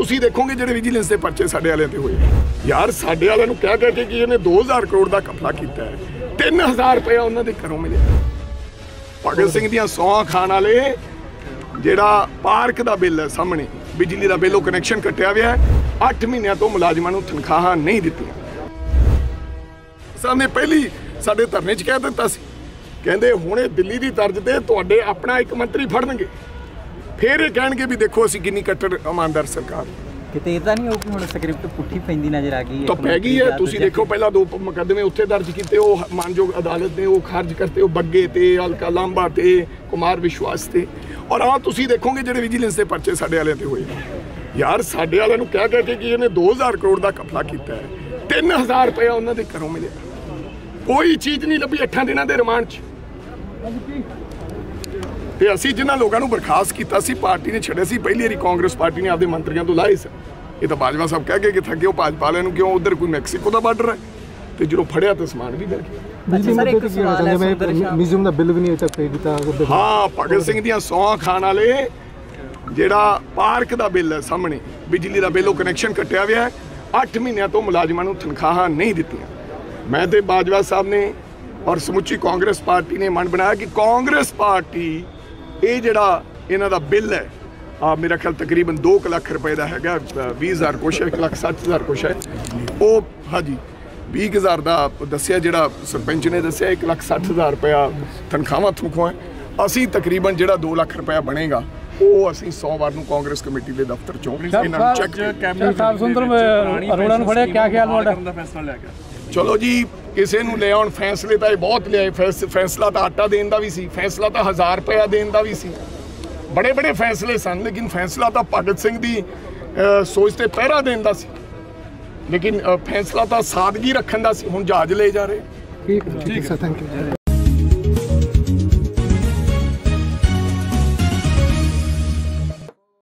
ਤੁਸੀਂ ਦੇਖੋਗੇ ਜਿਹੜੇ ਵਿਜੀਲੈਂਸ ਦੇ ਪਰਚੇ ਸਾਡੇ ਵਾਲਿਆਂ ਤੇ ਹੋਏ ਯਾਰ, ਸਾਡੇ ਵਾਲਿਆਂ ਨੂੰ ਕਹਿ ਕੇ ਕਿ ਇਹਨੇ 2000 ਕਰੋੜ ਦਾ ਘਪਲਾ ਕੀਤਾ ਹੈ, 3000 ਰੁਪਏ ਉਹਨਾਂ ਦੇ ਘਰੋਂ ਮਿਲਿਆ। ਭਗਤ ਸਿੰਘ ਦੀਆਂ ਸੌਂਹਾਂ ਖਾਣ ਵਾਲੇ ਜਿਹੜਾ ਪਾਰਕ ਦਾ ਬਿੱਲ ਹੈ ਸਾਹਮਣੇ, ਬਿਜਲੀ ਦਾ ਬਿੱਲ, ਉਹ ਕਨੈਕਸ਼ਨ ਕੱਟਿਆ ਹੋਇਆ 8 ਮਹੀਨਿਆਂ ਤੋਂ ਮੁਲਾਜ਼ਮਾਂ ਨੂੰ ਤਨਖਾਹਾਂ ਨਹੀਂ ਦਿੱਤੀਆਂ। ਸਾਹਮਣੇ ਪਹਿਲੀ ਸਾਡੇ ਧਰਨੇ 'ਚ ਕਹਿ ਦਿੱਤਾ ਸੀ, ਕਹਿੰਦੇ ਹੁਣੇ ਦਿੱਲੀ ਦੀ ਤਰਜ਼ ਤੇ ਤੁਹਾਡੇ ਆਪਣਾ ਇੱਕ ਮੰਤਰੀ ਫੜਨਗੇ, ਫਿਰ ਇਹ ਕਹਿਣਗੇ ਵੀ ਦੇਖੋ ਅਸੀਂ ਕਿੰਨੀ ਕੱਟੜ ਇਮਾਨਦਾਰ ਸਰਕਾਰ। ਕਿਤੇ ਇਦਾਂ ਨਹੀਂ ਹੋ ਕਿ ਹੁਣ ਸਕ੍ਰਿਪਟ ਪੁੱਠੀ ਪੈਂਦੀ ਨਜ਼ਰ ਆ ਗਈ ਤਾਂ ਪੈ ਗਈ ਹੈ। ਤੁਸੀਂ ਦੇਖੋ ਪਹਿਲਾਂ 2 ਮੁਕੱਦਮੇ ਉੱਥੇ ਦਰਜ ਕੀਤੇ, ਉਹ ਮਾਨਯੋਗ ਅਦਾਲਤ ਨੇ ਉਹ ਖਾਰਜ ਕਰਤੇ, ਉਹ ਬੱਗੇ ਤੇ, ਹਲਕਾ ਲਾਂਬਾ ਤੇ, ਕੁਮਾਰ ਵਿਸ਼ਵਾਸ ਤੇ। ਔਰ ਆਹ ਤੁਸੀਂ ਦੇਖੋਗੇ ਜਿਹੜੇ ਵਿਜੀਲੈਂਸ ਦੇ ਪਰਚੇ ਸਾਡੇ ਵਾਲਿਆਂ ਤੇ ਹੋਏ ਯਾਰ, ਸਾਡੇ ਵਾਲਿਆਂ ਨੂੰ ਕਹਿ ਕੇ ਕਿ ਇਹਨੇ 2000 ਕਰੋੜ ਦਾ ਘਪਲਾ ਕੀਤਾ ਹੈ, 3000 ਰੁਪਏ ਉਹਨਾਂ ਦੇ ਘਰੋਂ ਮਿਲਿਆ। ਕੋਈ ਚੀਜ਼ ਨਹੀਂ ਲੱਭੀ 8 ਦਿਨਾਂ ਦੇ ਰਿਮਾਂਡ 'ਚ। ਤੇ ਅਸੀਂ ਜਿਨ੍ਹਾਂ ਲੋਕਾਂ ਨੂੰ ਬਰਖਾਸਤ ਕੀਤਾ ਸੀ, ਪਾਰਟੀ ਨੇ ਛੱਡਿਆ ਸੀ, ਪਹਿਲੀ ਵਾਰੀ ਕਾਂਗਰਸ ਪਾਰਟੀ ਨੇ ਆਪਦੇ ਮੰਤਰੀਆਂ ਤੋਂ ਲਾਏ ਸੀ। ਇਹ ਤਾਂ ਬਾਜਵਾ ਸਾਹਿਬ ਕਹਿ ਗਏ ਕਿ ਥੱਕੇ ਹੋ ਭਾਜਪਾ ਵਾਲਿਆਂ ਨੂੰ, ਕਿਉਂ ਉਧਰ ਕੋਈ ਮੈਕਸੀਕੋ ਦਾ ਬਾਰਡਰ ਹੈ, ਤੇ ਜਦੋਂ ਫੜਿਆ ਤਾਂ ਸਮਾਨ ਵੀ ਮਿਲ ਗਿਆ। ਮਿਊਜ਼ੀਅਮ ਦਾ ਬਿੱਲ ਵੀ ਨਹੀਂ ਤੱਕ ਪੇ ਕੀਤਾ। ਹਾਂ, ਭਗਤ ਸਿੰਘ ਦੀਆਂ ਸੌਂਹਾਂ ਖਾਣ ਵਾਲੇ ਜਿਹੜਾ ਪਾਰਕ ਦਾ ਬਿੱਲ ਹੈ ਸਾਹਮਣੇ, ਬਿਜਲੀ ਦਾ ਬਿੱਲ, ਉਹ ਕਨੈਕਸ਼ਨ ਕੱਟਿਆ ਹੋਇਆ 8 ਮਹੀਨਿਆਂ ਤੋਂ ਮੁਲਾਜ਼ਮਾਂ ਨੂੰ ਤਨਖਾਹਾਂ ਨਹੀਂ ਦਿੱਤੀਆਂ। ਮੈਂ ਤੇ ਬਾਜਵਾ ਸਾਹਿਬ ਨੇ ਔਰ ਸਮੁੱਚੀ ਕਾਂਗਰਸ ਪਾਰਟੀ ਨੇ ਮਨ ਬਣਾਇਆ ਕਿ ਕਾਂਗਰਸ ਪਾਰਟੀ ਇਹ ਜਿਹੜਾ ਇਹਨਾਂ ਦਾ ਬਿੱਲ ਹੈ, ਮੇਰਾ ਖਿਆਲ ਤਕਰੀਬਨ 2 ਲੱਖ ਰੁਪਏ ਦਾ ਹੈਗਾ, 20,000 ਕੁਛ ਹੈ, 1,60,000 ਕੁਛ ਹੈ, ਉਹ ਹਾਂਜੀ 20,000 ਦਾ ਦੱਸਿਆ, ਜਿਹੜਾ ਸਰਪੰਚ ਨੇ ਦੱਸਿਆ 1,60,000 ਰੁਪਇਆ ਤਨਖਾਹਾਂ ਹੈ। ਅਸੀਂ ਤਕਰੀਬਨ ਜਿਹੜਾ 2 ਲੱਖ ਰੁਪਇਆ ਬਣੇਗਾ ਉਹ ਅਸੀਂ ਸੋਮਵਾਰ ਨੂੰ ਕਾਂਗਰਸ ਕਮੇਟੀ ਦੇ ਦਫ਼ਤਰ ਚੋਂ ਇਹਨਾਂ ਨੂੰ ਚੈੱਕ ਸਾਹਿਬ ਸੁੰਦਰ ਅਰੋੜਾ ਨੂੰ ਫੜਿਆ, ਕਿਆ ਖਿਆਲ ਤੁਹਾਡਾ? ਫੈਸਲਾ ਲੈ ਗਿਆ। ਚਲੋ ਜੀ, ਕਿਸੇ ਨੂੰ ਲੈ ਆਉਣ, ਫੈਸਲੇ ਤਾਂ ਇਹ ਬਹੁਤ ਲਿਆਏ। ਫੈਸਲਾ ਤਾਂ ਆਟਾ ਦੇਣ ਦਾ ਵੀ ਸੀ, ਫੈਸਲਾ ਤਾਂ 1000 ਰੁਪਇਆ ਦੇਣ ਦਾ ਵੀ ਸੀ, ਬੜੇ ਬੜੇ ਫੈਸਲੇ ਸਨ। ਲੇਕਿਨ ਫੈਸਲਾ ਤਾਂ ਭਗਤ ਸਿੰਘ ਦੀ ਸੋਚ ਤੇ ਪਹਿਰਾ ਦੇਣ ਦਾ ਸੀ, ਲੇਕਿਨ ਫੈਸਲਾ ਤਾਂ ਸਾਦਗੀ ਰੱਖਣ ਦਾ ਸੀ। ਹੁਣ ਜਹਾਜ਼ ਲੈ ਜਾ ਰਹੇ। ਠੀਕ ਹੈ ਸਰ, ਥੈਂਕ ਯੂ।